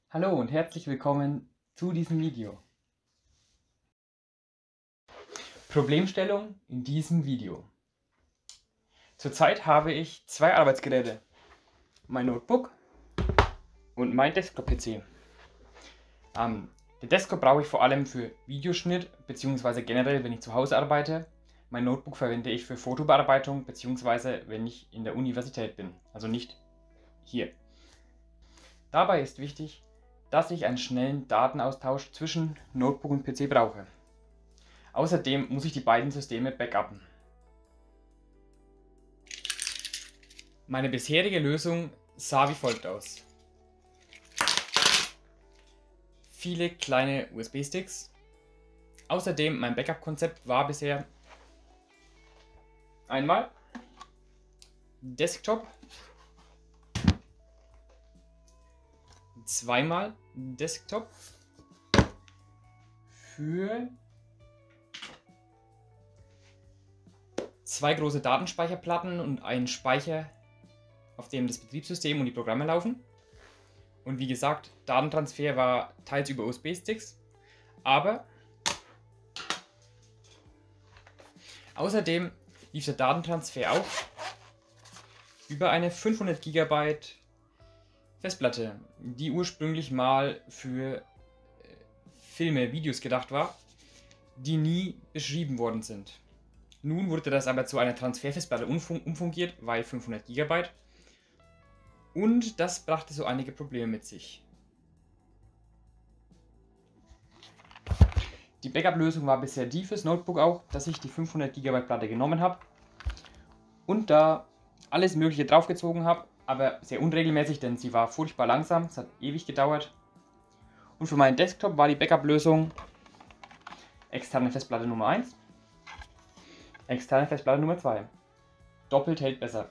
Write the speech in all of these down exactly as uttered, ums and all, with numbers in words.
Hallo und herzlich willkommen zu diesem Video. Problemstellung in diesem Video. Zurzeit habe ich zwei Arbeitsgeräte, mein Notebook und mein Desktop-P C. Ähm, den Desktop brauche ich vor allem für Videoschnitt bzw. generell, wenn ich zu Hause arbeite. Mein Notebook verwende ich für Fotobearbeitung bzw. wenn ich in der Universität bin, also nicht hier. Dabei ist wichtig, dass ich einen schnellen Datenaustausch zwischen Notebook und P C brauche. Außerdem muss ich die beiden Systeme backuppen. Meine bisherige Lösung sah wie folgt aus. Viele kleine U S B-Sticks. Außerdem mein Backup-Konzept war bisher einmal Desktop, zweimal Desktop für zwei große Datenspeicherplatten und einen Speicher, auf dem das Betriebssystem und die Programme laufen. Und wie gesagt, Datentransfer war teils über U S B-Sticks, aber außerdem lief der Datentransfer auch über eine fünfhundert Gigabyte Festplatte, die ursprünglich mal für Filme, Videos gedacht war, die nie beschrieben worden sind. Nun wurde das aber zu einer Transferfestplatte umfungiert, weil fünfhundert Gigabyte. Und das brachte so einige Probleme mit sich. Die Backup-Lösung war bisher die fürs Notebook auch, dass ich die fünfhundert Gigabyte Platte genommen habe und da alles Mögliche draufgezogen habe, aber sehr unregelmäßig, denn sie war furchtbar langsam, es hat ewig gedauert. Und für meinen Desktop war die Backup-Lösung externe Festplatte Nummer eins, externe Festplatte Nummer zwei. Doppelt hält besser.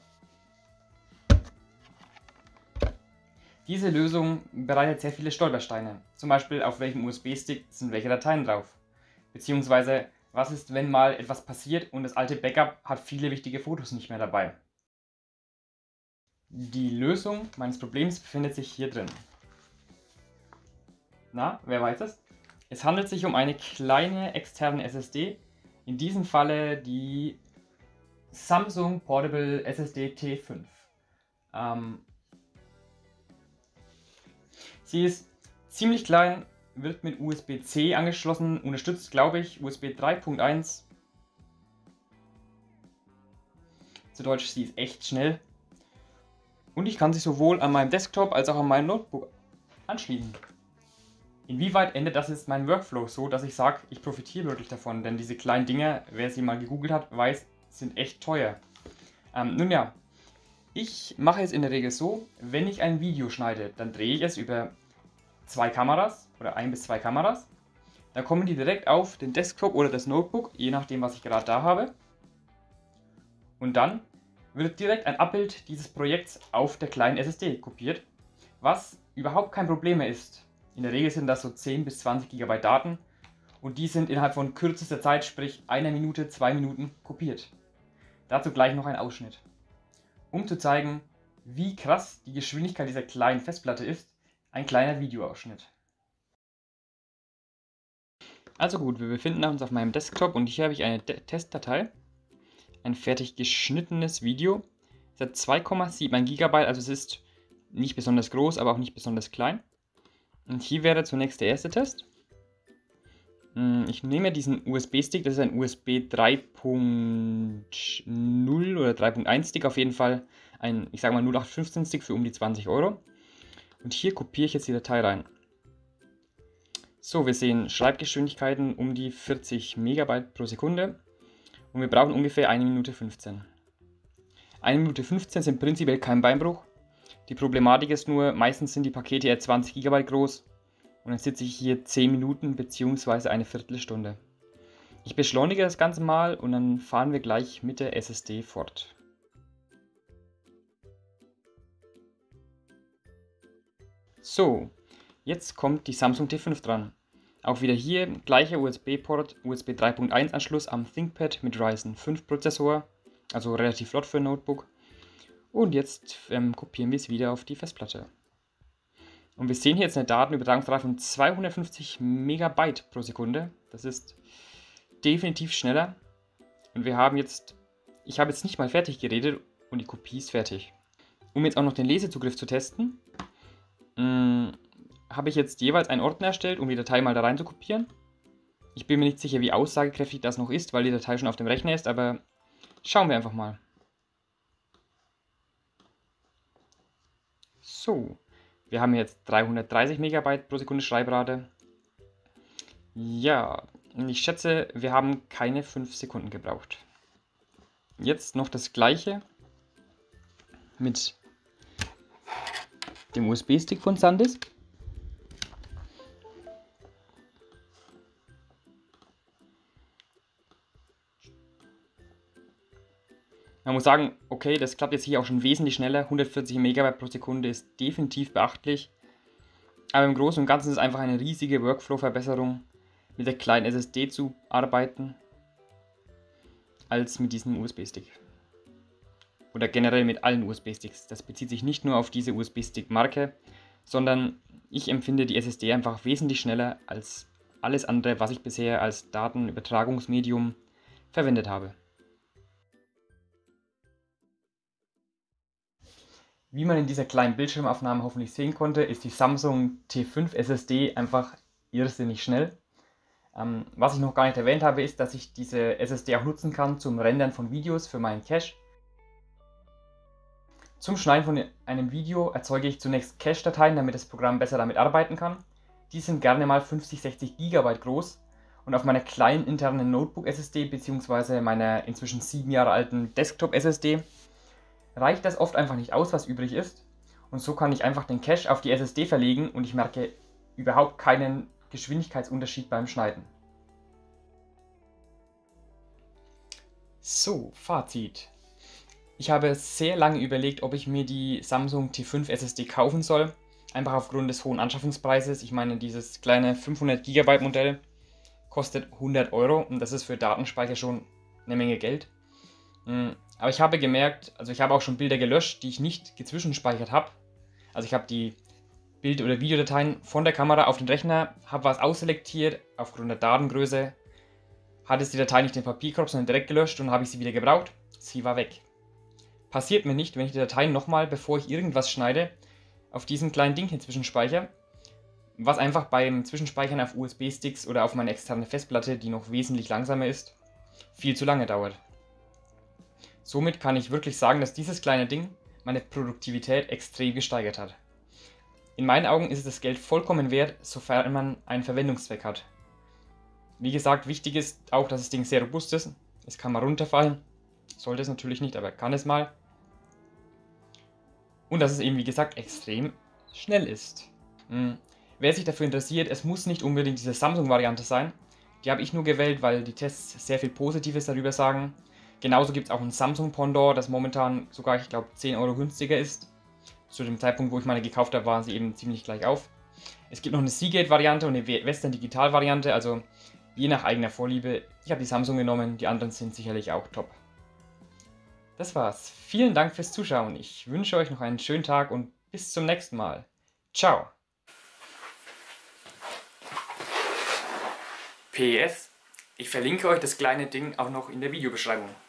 Diese Lösung bereitet sehr viele Stolpersteine, zum Beispiel auf welchem U S B-Stick sind welche Dateien drauf, beziehungsweise was ist, wenn mal etwas passiert und das alte Backup hat viele wichtige Fotos nicht mehr dabei. Die Lösung meines Problems befindet sich hier drin. Na, wer weiß es? Es handelt sich um eine kleine externe S S D, in diesem Falle die Samsung Portable S S D T fünf. Ähm, sie ist ziemlich klein, wird mit U S B C angeschlossen, unterstützt, glaube ich, U S B drei Punkt eins. Zu Deutsch, sie ist echt schnell. Und ich kann sie sowohl an meinem Desktop als auch an meinem Notebook anschließen. Inwieweit ändert das jetzt meinen Workflow so, dass ich sage, ich profitiere wirklich davon? Denn diese kleinen Dinger, wer sie mal gegoogelt hat, weiß, sind echt teuer. Ähm, nun ja, ich mache es in der Regel so, wenn ich ein Video schneide, dann drehe ich es über zwei Kameras oder ein bis zwei Kameras. Da kommen die direkt auf den Desktop oder das Notebook, je nachdem, was ich gerade da habe. Und dann wird direkt ein Abbild dieses Projekts auf der kleinen S S D kopiert, was überhaupt kein Problem mehr ist. In der Regel sind das so zehn bis zwanzig Gigabyte Daten und die sind innerhalb von kürzester Zeit, sprich einer Minute, zwei Minuten, kopiert. Dazu gleich noch ein Ausschnitt. Um zu zeigen, wie krass die Geschwindigkeit dieser kleinen Festplatte ist, ein kleiner Videoausschnitt. Also gut, wir befinden uns auf meinem Desktop und hier habe ich eine De- Testdatei. Ein fertig geschnittenes Video. Es hat zwei Komma sieben Gigabyte, also es ist nicht besonders groß, aber auch nicht besonders klein. Und hier wäre zunächst der erste Test. Ich nehme diesen U S B-Stick, das ist ein U S B drei Punkt null oder drei Punkt eins Stick, auf jeden Fall ein, ich sage mal null acht fünfzehn Stick für um die zwanzig Euro. Und hier kopiere ich jetzt die Datei rein. So, wir sehen Schreibgeschwindigkeiten um die vierzig Megabyte pro Sekunde. Und wir brauchen ungefähr eine Minute fünfzehn. eine Minute fünfzehn sind prinzipiell kein Beinbruch. Die Problematik ist nur, meistens sind die Pakete eher zwanzig Gigabyte groß und dann sitze ich hier zehn Minuten bzw. eine Viertelstunde. Ich beschleunige das Ganze mal und dann fahren wir gleich mit der S S D fort. So, jetzt kommt die Samsung T fünf dran. Auch wieder hier gleicher U S B-Port, U S B drei Punkt eins Anschluss am ThinkPad mit Ryzen fünf Prozessor, also relativ flott für ein Notebook. Und jetzt ähm, kopieren wir es wieder auf die Festplatte. Und wir sehen hier jetzt eine Datenübertragungsrate von zweihundertfünfzig Megabyte pro Sekunde. Das ist definitiv schneller. Und wir haben jetzt, ich habe jetzt nicht mal fertig geredet und die Kopie ist fertig. Um jetzt auch noch den Lesezugriff zu testen, mh, habe ich jetzt jeweils einen Ordner erstellt, um die Datei mal da rein zu kopieren. Ich bin mir nicht sicher, wie aussagekräftig das noch ist, weil die Datei schon auf dem Rechner ist, aber schauen wir einfach mal. So, wir haben jetzt dreihundertdreißig Megabyte pro Sekunde Schreibrate. Ja, und ich schätze, wir haben keine fünf Sekunden gebraucht. Jetzt noch das gleiche mit dem U S B-Stick von SanDisk. Man muss sagen, okay, das klappt jetzt hier auch schon wesentlich schneller. hundertvierzig Megabyte pro Sekunde ist definitiv beachtlich. Aber im Großen und Ganzen ist es einfach eine riesige Workflow-Verbesserung, mit der kleinen S S D zu arbeiten, als mit diesem U S B-Stick. Oder generell mit allen U S B-Sticks. Das bezieht sich nicht nur auf diese U S B-Stick-Marke, sondern ich empfinde die S S D einfach wesentlich schneller als alles andere, was ich bisher als Datenübertragungsmedium verwendet habe. Wie man in dieser kleinen Bildschirmaufnahme hoffentlich sehen konnte, ist die Samsung T fünf S S D einfach irrsinnig schnell. Ähm, was ich noch gar nicht erwähnt habe, ist, dass ich diese S S D auch nutzen kann zum Rendern von Videos für meinen Cache. Zum Schneiden von einem Video erzeuge ich zunächst Cache-Dateien, damit das Programm besser damit arbeiten kann. Die sind gerne mal fünfzig, sechzig Gigabyte groß und auf meiner kleinen internen Notebook-S S D bzw. meiner inzwischen sieben Jahre alten Desktop-S S D reicht das oft einfach nicht aus, was übrig ist. Und so kann ich einfach den Cache auf die S S D verlegen und ich merke überhaupt keinen Geschwindigkeitsunterschied beim Schneiden. So, Fazit. Ich habe sehr lange überlegt, ob ich mir die Samsung T fünf S S D kaufen soll. Einfach aufgrund des hohen Anschaffungspreises. Ich meine, dieses kleine fünfhundert Gigabyte Modell kostet hundert Euro und das ist für Datenspeicher schon eine Menge Geld. Aber ich habe gemerkt, also ich habe auch schon Bilder gelöscht, die ich nicht gezwischenspeichert habe. Also ich habe die Bild- oder Videodateien von der Kamera auf den Rechner, habe was ausselektiert, aufgrund der Datengröße hat es die Datei nicht in den Papierkorb, sondern direkt gelöscht und habe ich sie wieder gebraucht. Sie war weg. Passiert mir nicht, wenn ich die Dateien nochmal, bevor ich irgendwas schneide, auf diesem kleinen Ding hier zwischenspeichere, was einfach beim Zwischenspeichern auf U S B-Sticks oder auf meine externe Festplatte, die noch wesentlich langsamer ist, viel zu lange dauert. Somit kann ich wirklich sagen, dass dieses kleine Ding meine Produktivität extrem gesteigert hat. In meinen Augen ist es das Geld vollkommen wert, sofern man einen Verwendungszweck hat. Wie gesagt, wichtig ist auch, dass das Ding sehr robust ist. Es kann mal runterfallen. Sollte es natürlich nicht, aber kann es mal. Und dass es eben, wie gesagt, extrem schnell ist. Hm. Wer sich dafür interessiert, es muss nicht unbedingt diese Samsung-Variante sein. Die habe ich nur gewählt, weil die Tests sehr viel Positives darüber sagen. Genauso gibt es auch ein Samsung-Pendant, das momentan sogar, ich glaube, zehn Euro günstiger ist. Zu dem Zeitpunkt, wo ich meine gekauft habe, waren sie eben ziemlich gleich auf. Es gibt noch eine Seagate-Variante und eine Western Digital-Variante, also je nach eigener Vorliebe. Ich habe die Samsung genommen, die anderen sind sicherlich auch top. Das war's. Vielen Dank fürs Zuschauen. Ich wünsche euch noch einen schönen Tag und bis zum nächsten Mal. Ciao. P S. Ich verlinke euch das kleine Ding auch noch in der Videobeschreibung.